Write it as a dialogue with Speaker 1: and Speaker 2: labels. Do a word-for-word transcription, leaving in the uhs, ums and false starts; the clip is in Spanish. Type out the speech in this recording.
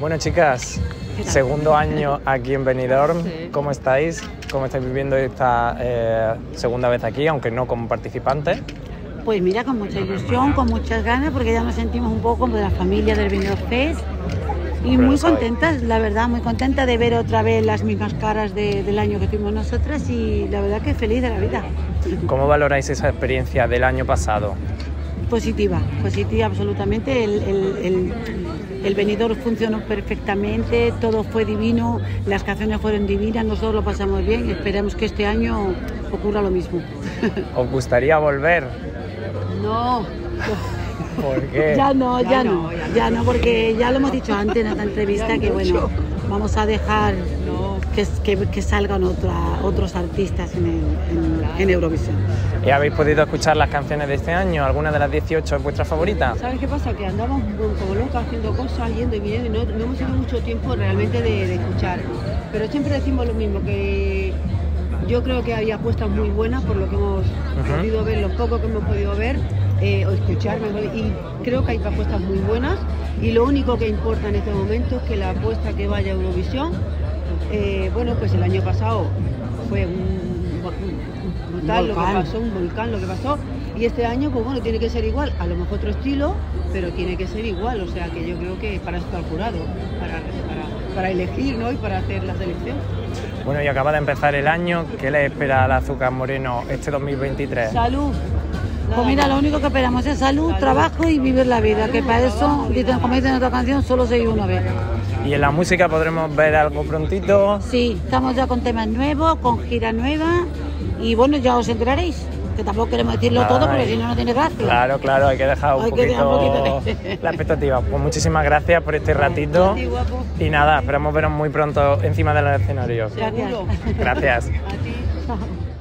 Speaker 1: Bueno, chicas, segundo año aquí en Benidorm.
Speaker 2: Sí.
Speaker 1: ¿Cómo estáis? ¿Cómo estáis viviendo esta eh, segunda vez aquí, aunque no como participantes?
Speaker 2: Pues mira, con mucha ilusión, con muchas ganas, porque ya nos sentimos un poco como de la familia del Benidorm Fest. Y muy contentas, la verdad, muy contenta de ver otra vez las mismas caras de, del año que tuvimos nosotras y la verdad que feliz de la vida.
Speaker 1: ¿Cómo valoráis esa experiencia del año pasado?
Speaker 2: Positiva, positiva absolutamente. El, el, el, el Benidorm funcionó perfectamente, todo fue divino, las canciones fueron divinas, nosotros lo pasamos bien y esperamos que este año ocurra lo mismo.
Speaker 1: ¿Os gustaría volver?
Speaker 2: No.
Speaker 1: ¿Por qué?
Speaker 2: Ya no, ya,
Speaker 3: Ya
Speaker 2: no,
Speaker 3: no, ya no.
Speaker 2: ya no, porque ya lo hemos dicho antes en esta entrevista que bueno, vamos a dejar que, que, que salgan otra, otros artistas en, el, en, en Eurovisión.
Speaker 1: ¿Y habéis podido escuchar las canciones de este año? ¿Alguna de las dieciocho es vuestra favorita?
Speaker 3: ¿Sabes qué pasa? Que andamos como locas haciendo cosas, yendo y viniendo, y no, no hemos tenido mucho tiempo realmente de, de escuchar. Pero siempre decimos lo mismo, que yo creo que hay apuestas muy buenas por lo que hemos
Speaker 1: Ujú.
Speaker 3: podido ver, lo poco que hemos podido ver eh, o escuchar, mejor, y creo que hay apuestas muy buenas. Y lo único que importa en este momento es que la apuesta que vaya a Eurovisión, eh, bueno, pues el año pasado fue un, un brutal lo que
Speaker 2: volcán.
Speaker 3: pasó, un volcán lo que pasó. Y este año, pues bueno, tiene que ser igual, a lo mejor otro estilo, pero tiene que ser igual. O sea que yo creo que para esto al jurado, para, para, para elegir, ¿no? Y para hacer la selección.
Speaker 1: Bueno, y acaba de empezar el año. ¿Qué le espera al Azúcar Moreno este dos mil veintitrés?
Speaker 3: Salud.
Speaker 2: Pues mira, lo único que esperamos es salud,
Speaker 3: Salud.
Speaker 2: trabajo y vivir la vida, que para eso, dicen, como dicen en otra canción, solo se vive una vez.
Speaker 1: ¿Y en la música podremos ver algo prontito?
Speaker 2: Sí, estamos ya con temas nuevos, con gira nueva y bueno, ya os enteraréis, que tampoco queremos decirlo todo porque
Speaker 1: Ay.
Speaker 2: si no, no tiene gracia.
Speaker 1: Claro, claro, hay que dejar un
Speaker 2: Hay que dejar
Speaker 1: poquito,
Speaker 2: un poquito.
Speaker 1: la expectativa. Pues muchísimas gracias por este ratito
Speaker 3: A ti, guapo.
Speaker 1: y nada, esperamos veros muy pronto encima del escenario.
Speaker 2: Gracias.
Speaker 3: Seguro.
Speaker 1: Gracias.
Speaker 3: A ti.
Speaker 2: Chao.